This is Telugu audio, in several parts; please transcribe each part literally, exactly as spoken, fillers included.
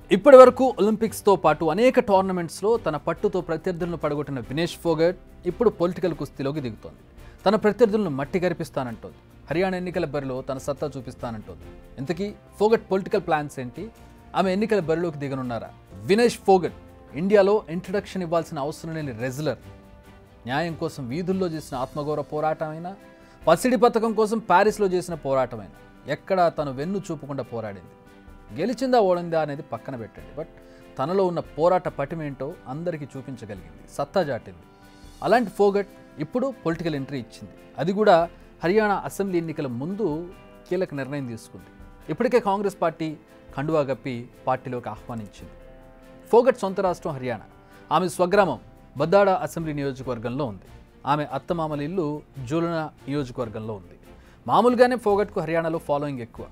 ఇప్పటి వరకు ఒలింపిక్స్ తో పాటు అనేక టోర్నమెంట్స్ లో తన పట్టుతో ప్రత్యర్థులను పడగొట్టిన వినేష్ ఫోగట్ ఇప్పుడు పొలిటికల్ కుస్తీలోకి దిగుతోంది. తన ప్రత్యర్థులను మట్టి గరిపిస్తానంటోంది. హర్యానా ఎన్నికల బరిలో తన సత్తా చూపిస్తానంటోంది. ఇంతకీ ఫోగట్ పొలిటికల్ ప్లాన్స్ ఏంటి? ఆమె ఎన్నికల బరిలోకి దిగనున్నారా? వినేష్ ఫోగట్ ఇండియాలో ఇంట్రడక్షన్ ఇవ్వాల్సిన అవసరం లేని రెజ్లర్. న్యాయం కోసం వీధుల్లో చేసిన ఆత్మగౌరవ పోరాటమైనా, పసిడి పథకం కోసం ప్యారిస్లో చేసిన పోరాటమైనా ఎక్కడా తను వెన్ను చూపకుండా పోరాడింది. గెలిచిందా ఓడిందా అనేది పక్కన పెట్టండి, బట్ తనలో ఉన్న పోరాట పటిమేంటో అందరికీ చూపించగలిగింది, సత్తా చాటింది. అలాంటి ఫోగట్ ఇప్పుడు పొలిటికల్ ఎంట్రీ ఇచ్చింది. అది కూడా హర్యానా అసెంబ్లీ ఎన్నికల ముందు కీలక నిర్ణయం తీసుకుంది. ఇప్పటికే కాంగ్రెస్ పార్టీ కండువా గప్పి పార్టీలోకి ఆహ్వానించింది. ఫోగట్ సొంత రాష్ట్రం హర్యానా. ఆమె స్వగ్రామం బద్దాడ అసెంబ్లీ నియోజకవర్గంలో ఉంది. ఆమె అత్తమామల ఇల్లు జూలనా నియోజకవర్గంలో ఉంది. మామూలుగానే ఫోగట్కు హర్యానాలో ఫాలోయింగ్ ఎక్కువ.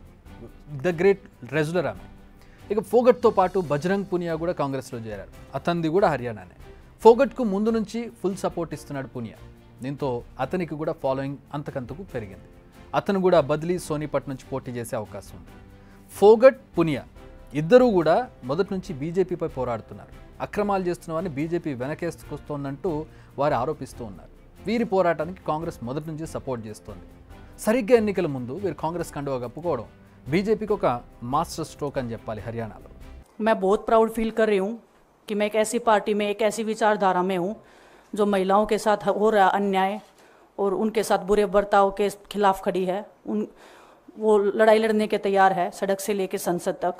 ద గ్రేట్ రెజ్లర్ ఆమె. ఇక ఫోగట్తో పాటు బజరంగ్ పునియా కూడా కాంగ్రెస్లో చేరారు. అతనిది కూడా హర్యానానే. ఫోగట్కు ముందు నుంచి ఫుల్ సపోర్ట్ ఇస్తున్నాడు పునియా. దీంతో అతనికి కూడా ఫాలోయింగ్ అంతకంతకు పెరిగింది. అతను కూడా బదిలీ సోనిపట్ నుంచి పోటీ చేసే అవకాశం ఉంది. ఫోగట్, పునియా ఇద్దరూ కూడా మొదటి నుంచి బీజేపీపై పోరాడుతున్నారు. అక్రమాలు చేస్తున్నామని బీజేపీ వెనకేసుకొస్తోందంటూ వారు ఆరోపిస్తూ ఉన్నారు. వీరి పోరాటానికి కాంగ్రెస్ మొదటి నుంచి సపోర్ట్ చేస్తోంది. సరిగ్గా ఎన్నికల ముందు వీరు కాంగ్రెస్ కండువా కప్పుకోవడం बीजेपी को का मास्टर स्ट्रोक అని చెప్పాలి హర్యానాలో. मैं बहुत प्राउड फील कर रही हूँ कि मैं एक ऐसी पार्टी में, एक ऐसी विचारधारा में हूँ जो महिलाओं के साथ हो रहा अन्याय और उनके साथ बुरे बर्ताव के खिलाफ खड़ी है. उन वो लड़ाई लड़ने के तैयार है, सड़क से लेकर संसद तक.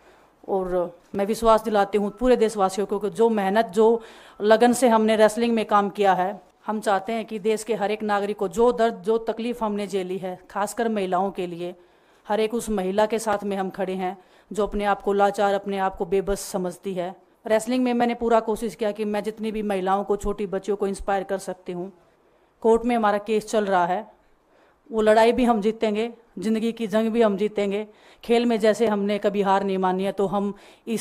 और मैं विश्वास दिलाती हूँ पूरे देशवासियों को कि जो मेहनत, जो लगन से हमने रेसलिंग में काम किया है, हम चाहते हैं कि देश के हर एक नागरिक को जो दर्द, जो तकलीफ हमने झेली है, खासकर महिलाओं के लिए, हर एक उस महिला के साथ में हम खड़े हैं जो अपने आप को लाचार, अपने आप को बेबस समझती है. रेसलिंग में मैंने पूरा कोशिश किया कि मैं जितनी भी महिलाओं को, छोटी बच्चियों को इंस्पायर कर सकती हूँ. कोर्ट में हमारा केस चल रहा है, वो लड़ाई भी हम जीतेंगे, ज़िंदगी की जंग भी हम जीतेंगे. खेल में जैसे हमने कभी हार नहीं मानी है, तो हम इस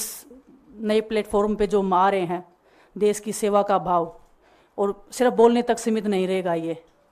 नए प्लेटफॉर्म पे जो आ रहे हैं, देश की सेवा का भाव और सिर्फ बोलने तक सीमित नहीं रहेगा. ये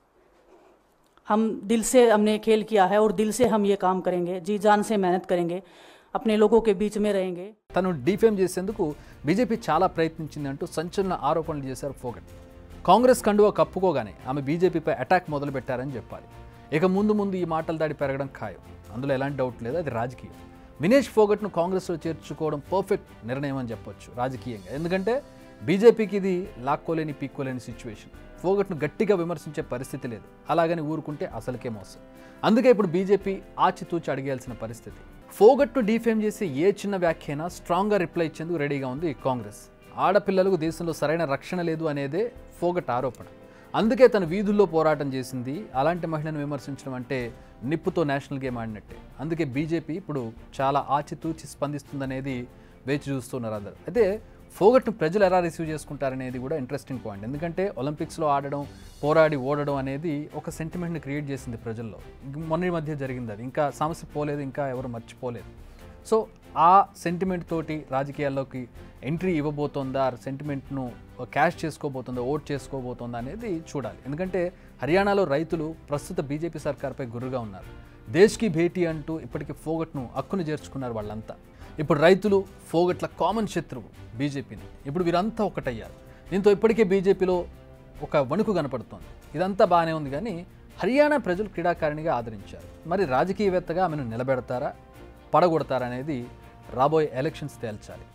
हम दिल से हमने खेल किया है और दिल से हम ये काम करेंगे, जी जान से मेहनत करेंगे, अपने लोगों के बीच में रहेंगे. తను డిఫేమ్ చేసేందుకు బీజేపీ చాలా ప్రయత్నించిందంటూ సంచలన ఆరోపణలు చేశారు ఫోగట్. కాంగ్రెస్ కండువా కప్పుకోగానే ఆమె బీజేపీపై అటాక్ మొదలు పెట్టారని చెప్పాలి. ఇక ముందు ముందు ఈ మాటల దాడి పెరగడం ఖాయం, అందులో ఎలాంటి డౌట్ లేదు. అది రాజకీయం. వినేష్ ఫోగట్ను కాంగ్రెస్లో చేర్చుకోవడం పర్ఫెక్ట్ నిర్ణయం అని చెప్పొచ్చు రాజకీయంగా. ఎందుకంటే బీజేపీకి ఇది లాక్కోలేని పీక్కోలేని సిచ్యువేషన్. ఫోగట్ను గట్టిగా విమర్శించే పరిస్థితి లేదు. అలాగని ఊరుకుంటే అసలుకే మోసం. అందుకే ఇప్పుడు బీజేపీ ఆచితూచి అడిగేయాల్సిన పరిస్థితి. ఫోగట్ను డిఫేమ్ చేసే ఏ చిన్న వ్యాఖ్యైనా స్ట్రాంగ్గా రిప్లై ఇచ్చేందుకు రెడీగా ఉంది కాంగ్రెస్. ఆడపిల్లలకు దేశంలో సరైన రక్షణ లేదు అనేదే ఫోగట్ ఆరోపణ. అందుకే తన వీధుల్లో పోరాటం చేసింది. అలాంటి మహిళను విమర్శించడం అంటే నిప్పుతో నేషనల్ గేమ్ ఆడినట్టే. అందుకే బీజేపీ ఇప్పుడు చాలా ఆచితూచి స్పందిస్తుందనేది వేచి చూస్తున్నారు అందరూ. అయితే ఫోగట్ను ప్రజలు ఎలా రిసీవ్ చేసుకుంటారనేది కూడా ఇంట్రెస్టింగ్ పాయింట్. ఎందుకంటే ఒలింపిక్స్లో ఆడడం, పోరాడి ఓడడం అనేది ఒక సెంటిమెంట్ని క్రియేట్ చేసింది ప్రజల్లో. మొన్న మధ్య జరిగింది అది. ఇంకా సమస్య పోలేదు, ఇంకా ఎవరు మర్చిపోలేదు. సో ఆ సెంటిమెంట్ తోటి రాజకీయాల్లోకి ఎంట్రీ ఇవ్వబోతోందా, సెంటిమెంట్ను క్యాష్ చేసుకోబోతుందా, ఓట్ చేసుకోబోతుందా అనేది చూడాలి. ఎందుకంటే హర్యానాలో రైతులు ప్రస్తుత బీజేపీ సర్కార్పై గుర్రుగా ఉన్నారు. దేశ్కి భేటీ అంటూ ఇప్పటికీ ఫోగట్ను హక్కును చేర్చుకున్నారు వాళ్ళంతా. ఇప్పుడు రైతులు ఫోగట్ల కామన్ శత్రువు బీజేపీని. ఇప్పుడు వీరంతా ఒకటయ్యారు. దీంతో ఇప్పటికే బీజేపీలో ఒక వణుకు కనపడుతోంది. ఇదంతా బాగానే ఉంది, కానీ హర్యానా ప్రజలు క్రీడాకారిణిగా ఆదరించారు. మరి రాజకీయవేత్తగా ఆమెను నిలబెడతారా, పడగొడతారా అనేది రాబోయే ఎలక్షన్స్ తేల్చాలి.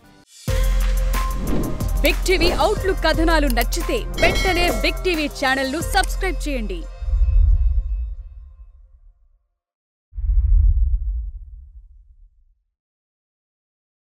బిగ్ టీవీ అవుట్లుక్ కథనాలు నచ్చితే వెంటనే బిగ్ టీవీ ఛానల్ ను సబ్స్క్రైబ్ చేయండి.